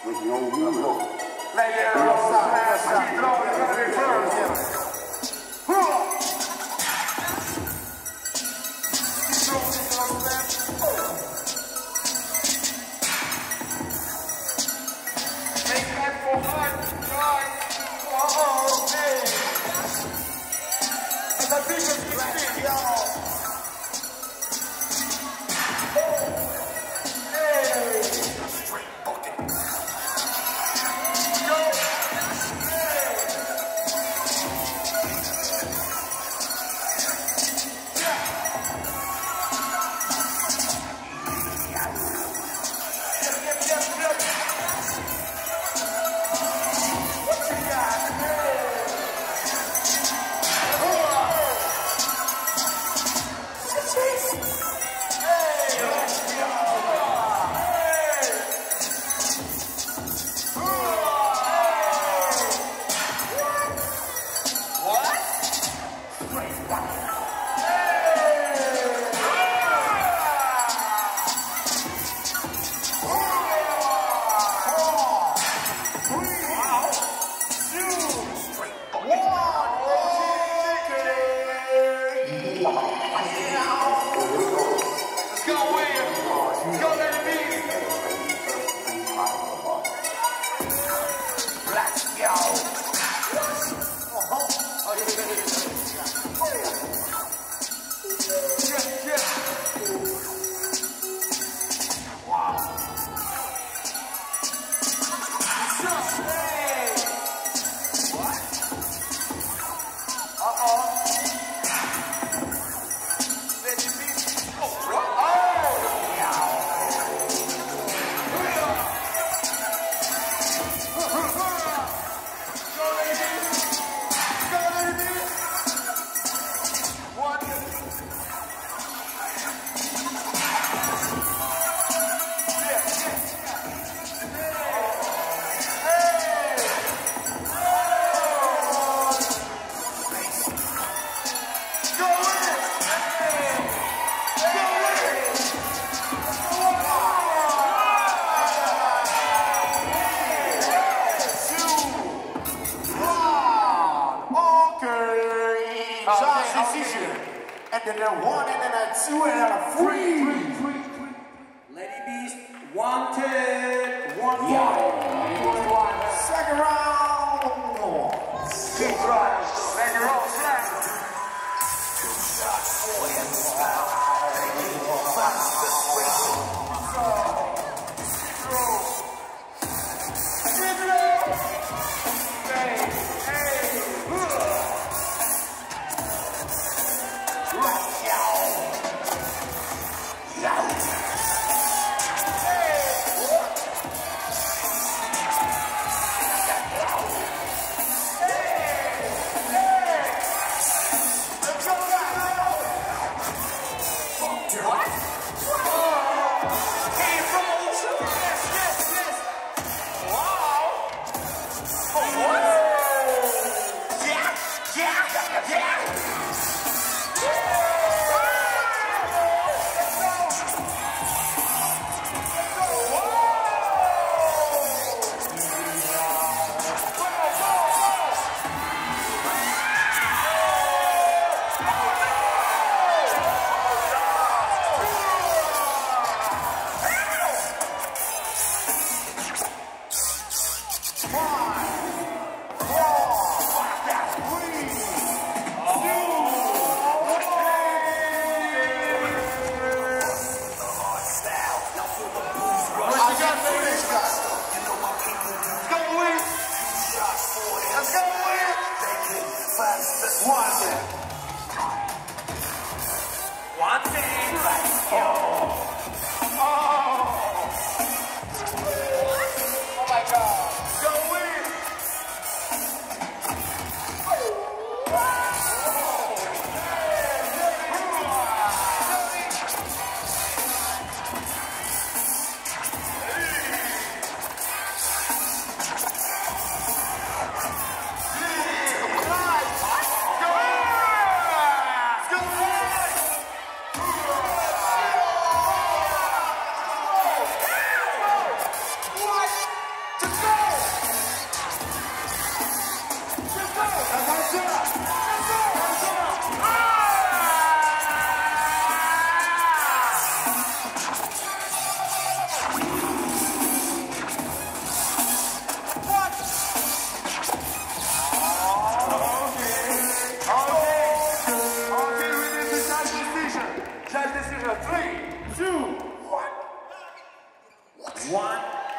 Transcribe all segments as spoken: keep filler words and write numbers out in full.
with no rule. Lady Rosa, SKIDDRAW, you're gonna be first. Make that for hard, guys. Oh, hey. And the biggest mistake, y'all. Hey. Straight bucket. Go. Hey. Yeah. Yep, yep, yep, yep. What you got? Hey. And then a one, and then a two, and then a three. Lady Beast, wanted. One, yeah. one, one. Second round. Keep trying. Lady Rosa.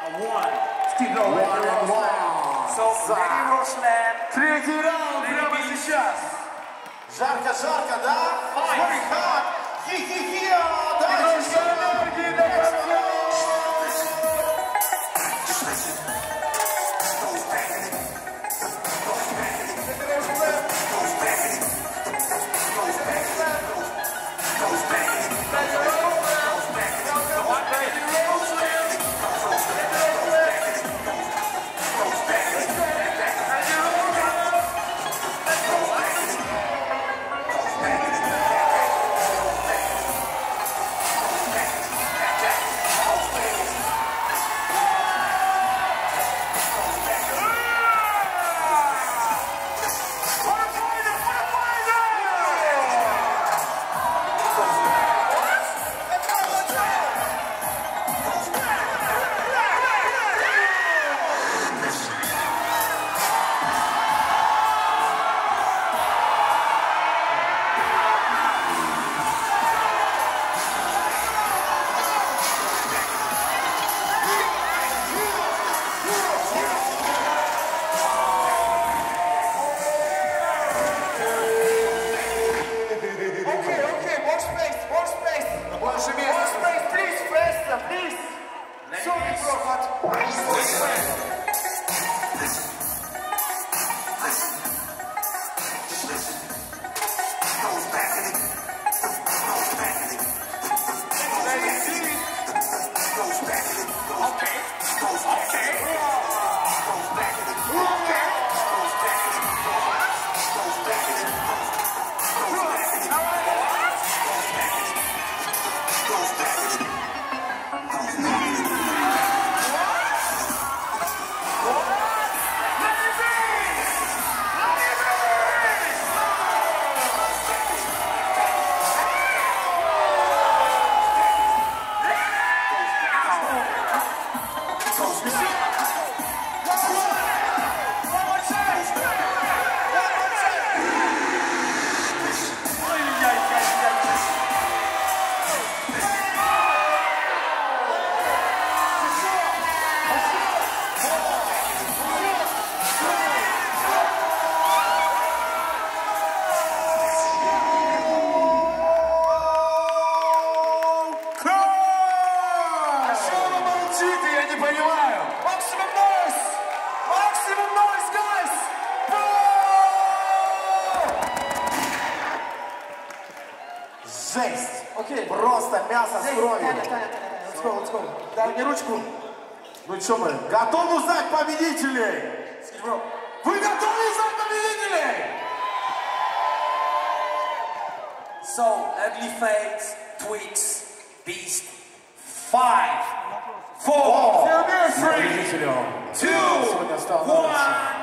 one. SKIDDRAW, One Lady and Russland. So, Lady Russland. Третий раунд прямо сейчас. Жарко-жарко, да? Very hot. Хи-хи-хи. Дальше энергии до конца. Жесть! Окей. Просто мясо с кровью. Таня, Таня, Таня, let's go, let's go. Дай мне ручку. Ну что мы, готовы узнать победителей? SKIDDRAW. Вы готовы узнать победителей? So, Ugly Face, Twix, Beast, five, four, three, two, one.